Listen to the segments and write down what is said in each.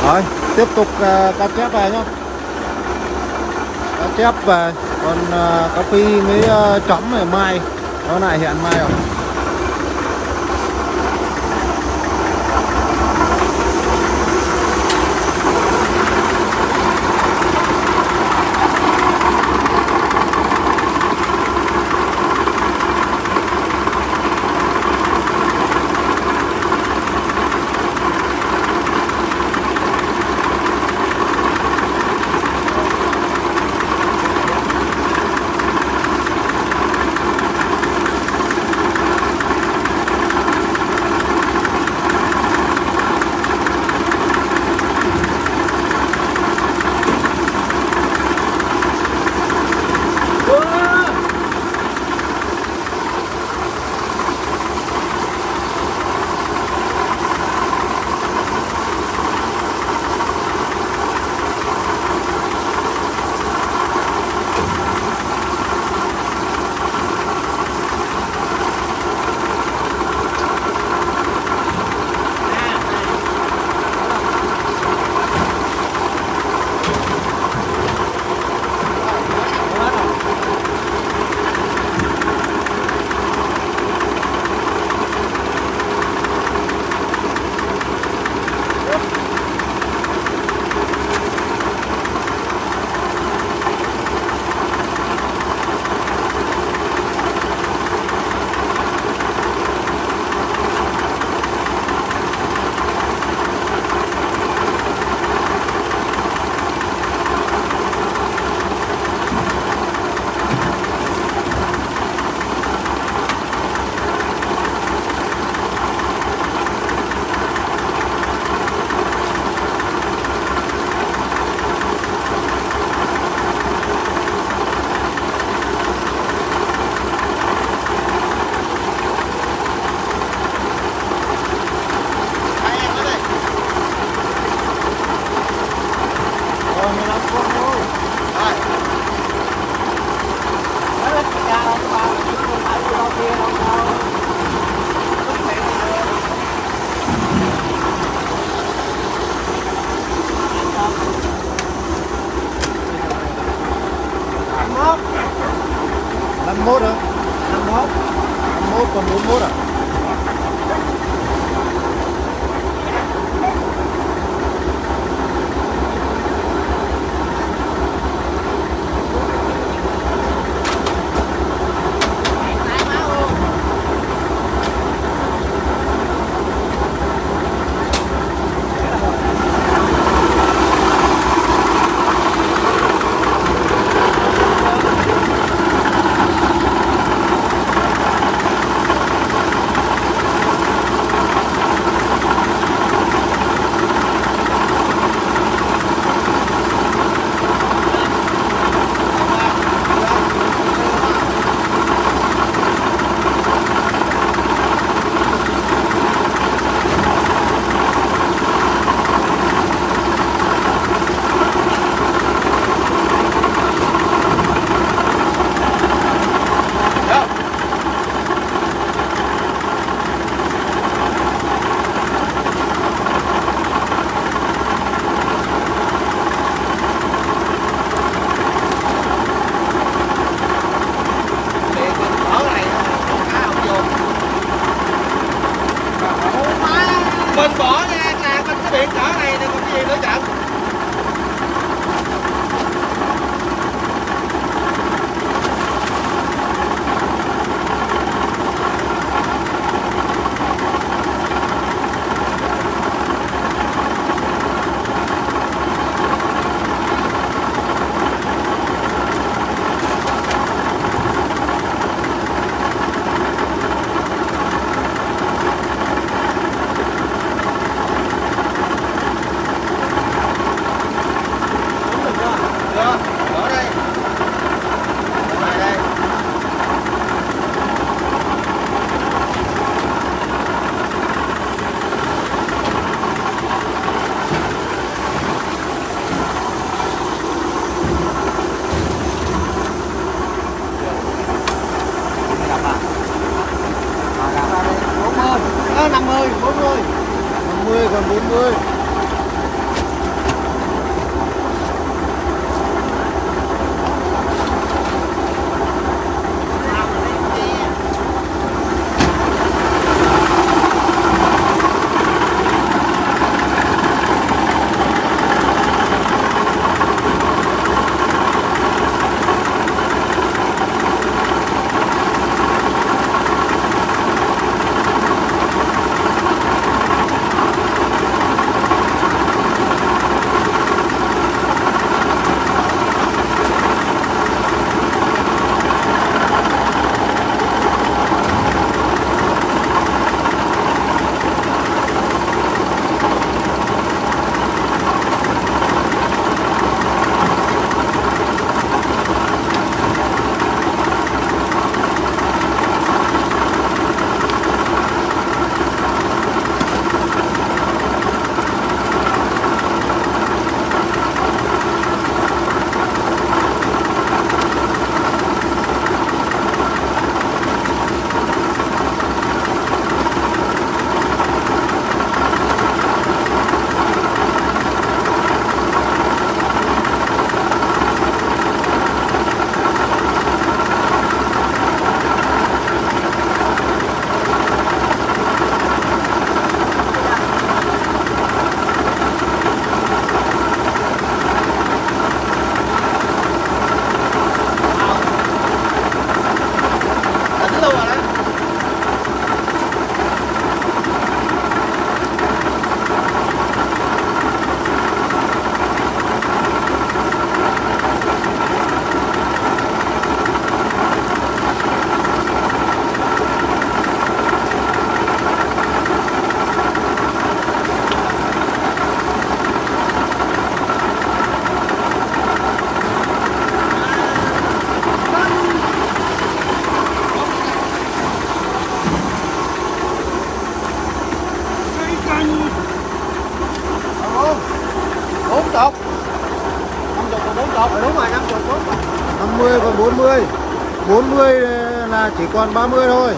Rồi, tiếp tục cá chép về nhá. Cá chép về, còn cá phi với chấm này mai. Nó lại hẹn mai rồi. Mốt hả? 51. 51 còn 41 à? Mình bỏ ra tràn bên cái biển cỡ này thì còn cái gì nữa chẳng. Còn 40. chục. 50 còn 40. Đúng rồi, 50 40. 50 còn 40. 40 là chỉ còn 30 thôi.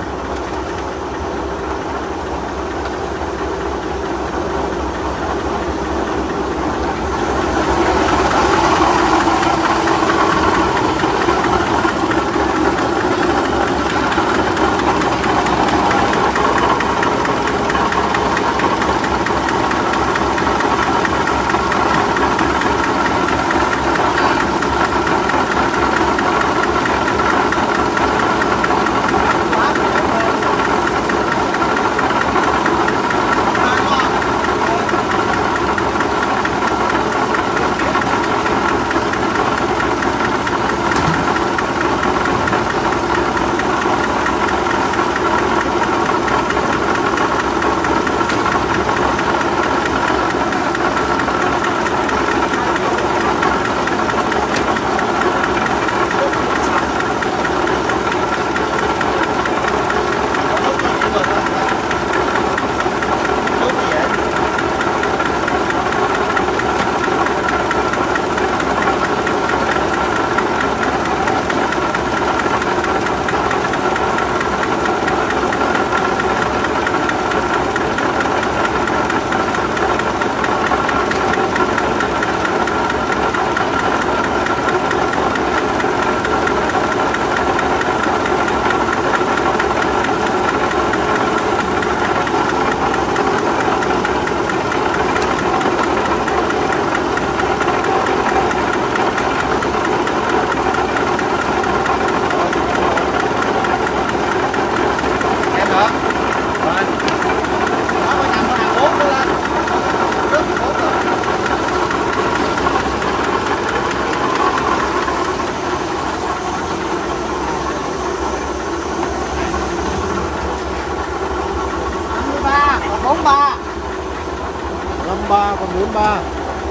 Còn 43.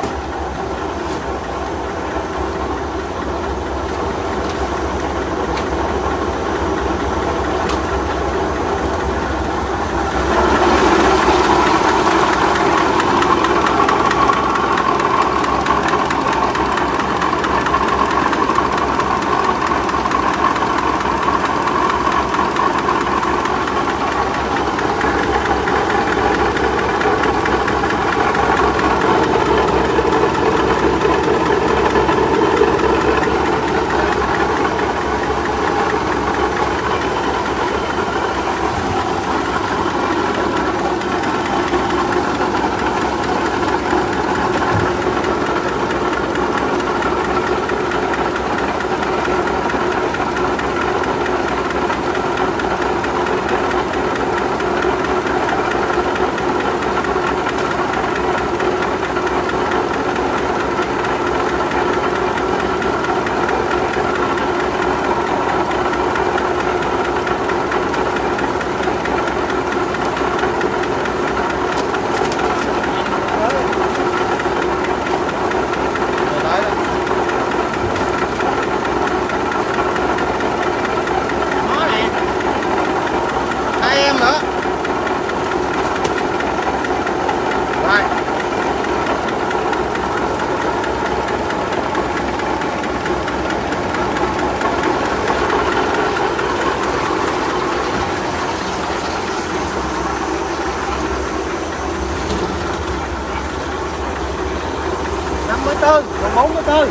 Còn 44.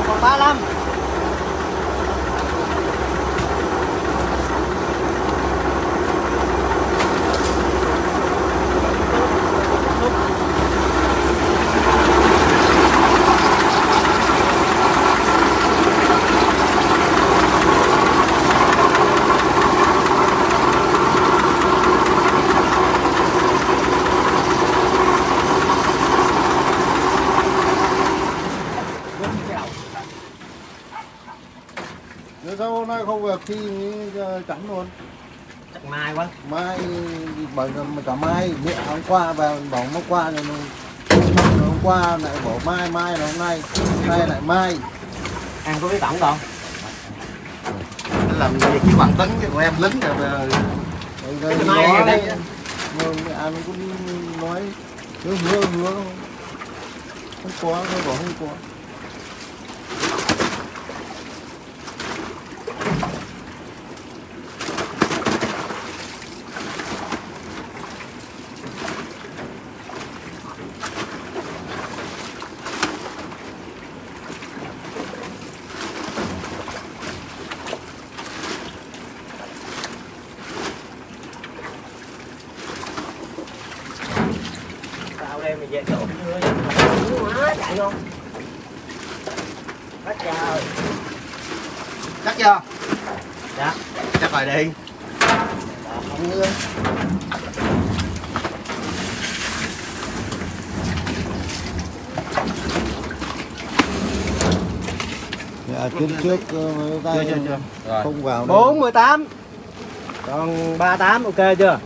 Còn 35. Nếu sao hôm nay không về khi chắn luôn. Chắc mai quá. Mai bởi mà cả mai mẹ hôm qua vào bỏ hôm qua rồi hôm qua lại bỏ mai là hôm nay lại mai. Ăn có cái tổng không? Làm gì cái bằng tính của em lính rồi Mai ở đây. Anh cũng nói hứa không có, tôi bảo không có. Đây mày về chỗ mưa quá chạy không? Bắt trời. chắc chưa? Dạ. Chắc rồi đi. Không mưa. Dạ, trước tay Chưa. Rồi. không vào 418. Còn 38 ok chưa?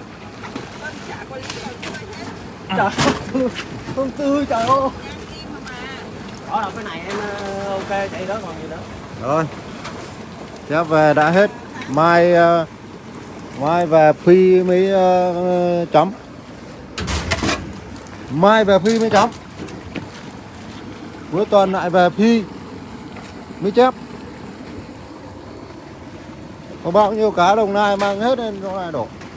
Trời không tươi trời ơi. Đó là cái này em ok chạy đó còn gì nữa. rồi. Chép về đã hết. Mai về phi mới chấm. Mai về phi mới chấm. Cuối tuần lại về phi mới chép. Có bao nhiêu cá Đồng Nai mang hết lên chỗ này đổ.